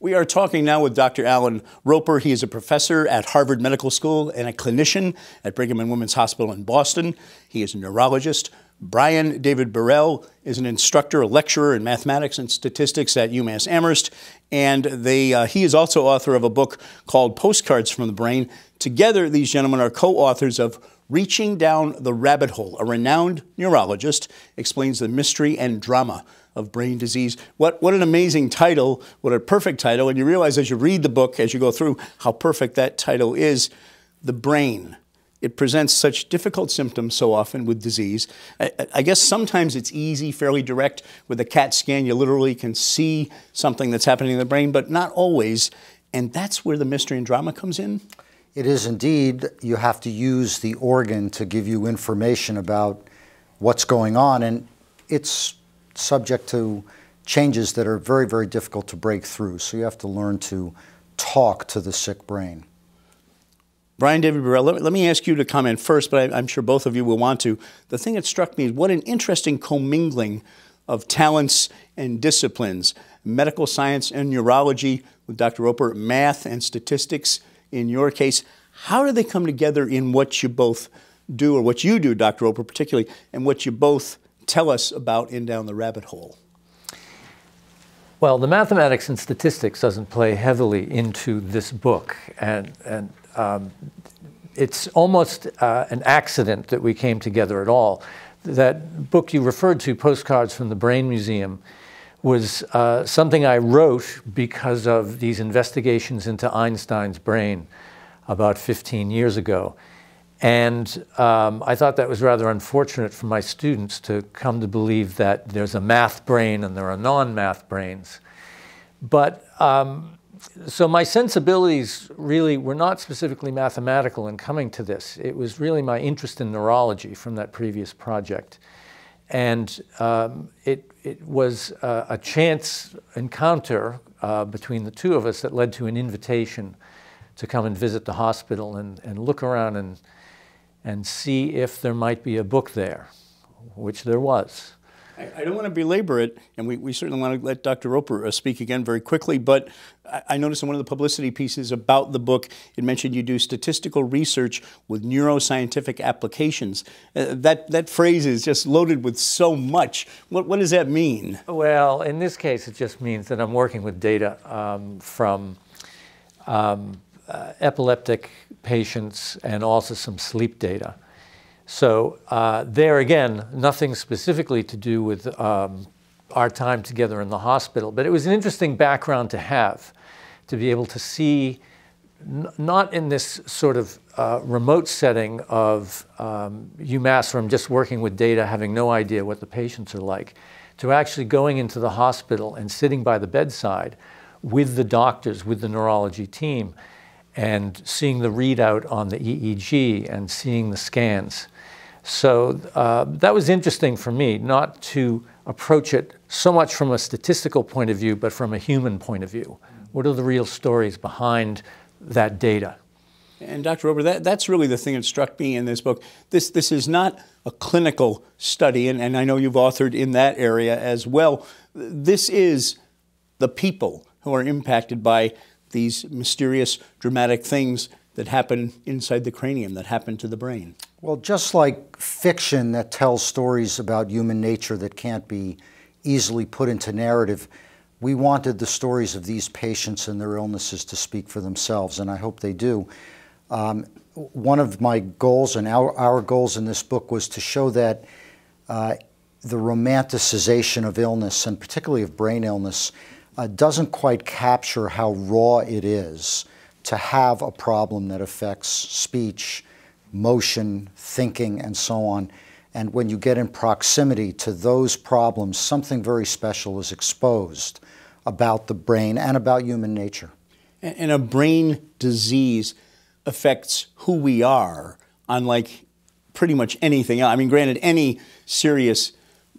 We are talking now with Dr. Allan Ropper. He is a professor at Harvard Medical School and a clinician at Brigham and Women's Hospital in Boston. He is a neurologist. Brian David Burrell is an instructor, a lecturer in mathematics and statistics at UMass Amherst. And he is also author of a book called Postcards from the Brain. Together, these gentlemen are co-authors of Reaching Down the Rabbit Hole. A renowned neurologist explains the mystery and drama of brain disease. What an amazing title, what a perfect title. And you realize as you read the book, as you go through, how perfect that title is. The brain. It presents such difficult symptoms so often with disease. I guess sometimes it's easy, fairly direct. With a CAT scan, you literally can see something that's happening in the brain, but not always. And that's where the mystery and drama comes in? It is indeed. You have to use the organ to give you information about what's going on, and it's subject to changes that are very, very difficult to break through. So you have to learn to talk to the sick brain. Brian David Burrell, let me ask you to comment first, but I'm sure both of you will want to. The thing that struck me is what an interesting commingling of talents and disciplines. Medical science and neurology with Dr. Ropper, math and statistics in your case. How do they come together in what you both do, or what you do, Dr. Ropper particularly, and what you both tell us about In Down the Rabbit Hole? Well, the mathematics and statistics doesn't play heavily into this book, and it's almost an accident that we came together at all. That book you referred to, Postcards from the Brain Museum, was something I wrote because of these investigations into Einstein's brain about 15 years ago. And I thought that was rather unfortunate for my students to come to believe that there's a math brain and there are non-math brains. But so my sensibilities really were not specifically mathematical in coming to this. It was really my interest in neurology from that previous project. And it was a chance encounter between the two of us that led to an invitation to come and visit the hospital and look around and see if there might be a book there, which there was. I don't want to belabor it, and we certainly want to let Dr. Ropper speak again very quickly, but I noticed in one of the publicity pieces about the book, it mentioned you do statistical research with neuroscientific applications. That phrase is just loaded with so much. What does that mean? Well, in this case, it just means that I'm working with data from epileptic patients and also some sleep data. So there again, nothing specifically to do with our time together in the hospital, but it was an interesting background to have, to be able to see, not in this sort of remote setting of UMass, where I'm just working with data, having no idea what the patients are like, to actually going into the hospital and sitting by the bedside with the doctors, with the neurology team, and seeing the readout on the EEG and seeing the scans. So that was interesting for me, not to approach it so much from a statistical point of view, but from a human point of view. What are the real stories behind that data? And Dr. Ropper, that's really the thing that struck me in this book. This is not a clinical study, and I know you've authored in that area as well. This is the people who are impacted by these mysterious, dramatic things that happen inside the cranium, that happen to the brain. Well, just like fiction that tells stories about human nature that can't be easily put into narrative, we wanted the stories of these patients and their illnesses to speak for themselves, and I hope they do. One of my goals and our goals in this book was to show that the romanticization of illness, and particularly of brain illness, doesn't quite capture how raw it is to have a problem that affects speech, motion, thinking, and so on. And when you get in proximity to those problems, something very special is exposed about the brain and about human nature. And a brain disease affects who we are, unlike pretty much anything else. I mean, granted, any serious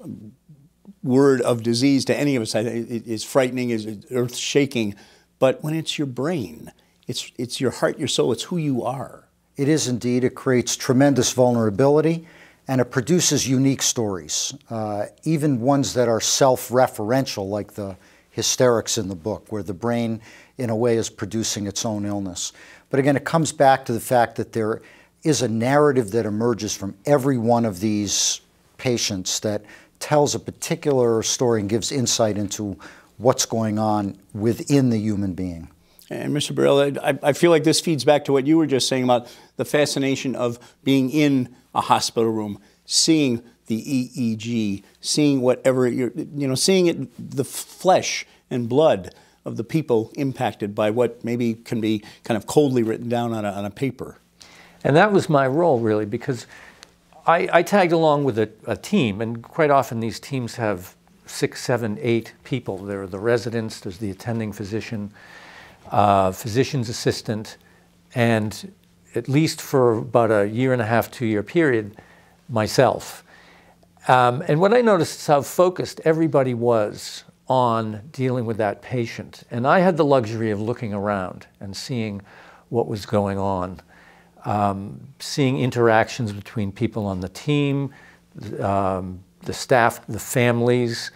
word of disease to any of us is frightening, is earth-shaking, but when it's your brain, it's your heart, your soul, it's who you are. It is indeed. It creates tremendous vulnerability, and it produces unique stories, even ones that are self-referential, like the hysterics in the book, where the brain, in a way, is producing its own illness. But again, it comes back to the fact that there is a narrative that emerges from every one of these patients that tells a particular story and gives insight into what's going on within the human being. And Mr. Burrell, I feel like this feeds back to what you were just saying about the fascination of being in a hospital room, seeing the EEG, seeing whatever seeing it, the flesh and blood of the people impacted by what maybe can be kind of coldly written down on a paper. And that was my role, really, because I tagged along with a team, and quite often these teams have 6, 7, 8 people. There are the residents, there's the attending physician, physician's assistant, and at least for about a 1.5 to 2 year period, myself. And what I noticed is how focused everybody was on dealing with that patient. And I had the luxury of looking around and seeing what was going on, seeing interactions between people on the team, the staff, the families.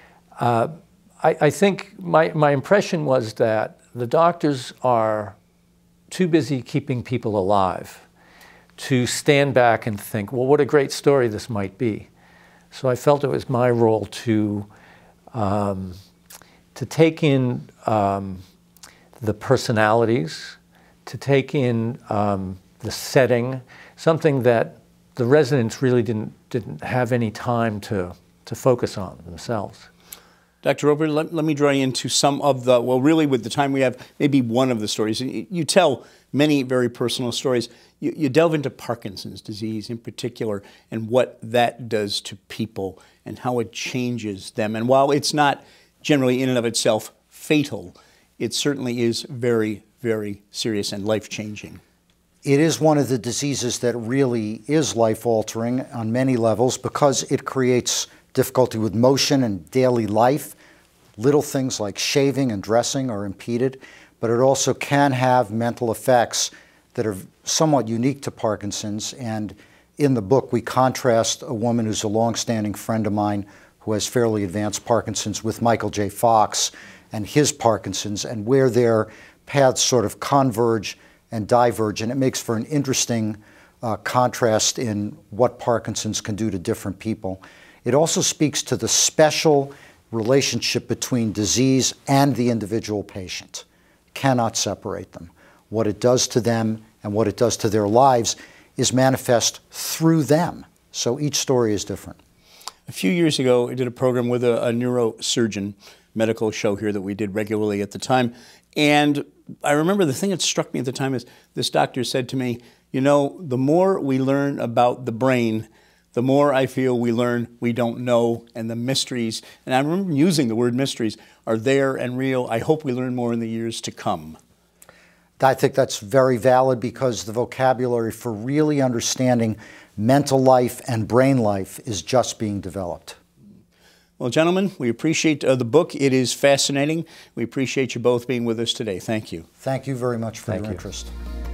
I think my impression was that the doctors are too busy keeping people alive to stand back and think, well, what a great story this might be. So I felt it was my role to take in the personalities, to take in the setting, something that the residents really didn't have any time to focus on themselves. Dr. Ropper, let me draw you into some of the, well, really with the time we have, maybe one of the stories. You tell many very personal stories. You delve into Parkinson's disease in particular and what that does to people and how it changes them. And while it's not generally in and of itself fatal, it certainly is very, very serious and life-changing. It is one of the diseases that really is life-altering on many levels because it creates difficulty with motion and daily life. Little things like shaving and dressing are impeded, but it also can have mental effects that are somewhat unique to Parkinson's. And in the book, we contrast a woman who's a long-standing friend of mine who has fairly advanced Parkinson's with Michael J. Fox and his Parkinson's, and where their paths sort of converge and diverge. And it makes for an interesting contrast in what Parkinson's can do to different people. It also speaks to the special relationship between disease and the individual patient. Cannot separate them. What it does to them and what it does to their lives is manifest through them. So each story is different. A few years ago, I did a program with a neurosurgeon, medical show here that we did regularly at the time. And I remember the thing that struck me at the time is this doctor said to me, you know, the more we learn about the brain, the more I feel we learn we don't know, and the mysteries, and I remember using the word mysteries, are there and real. I hope we learn more in the years to come. I think that's very valid because the vocabulary for really understanding mental life and brain life is just being developed. Well, gentlemen, we appreciate the book. It is fascinating. We appreciate you both being with us today. Thank you. Thank you very much for your interest.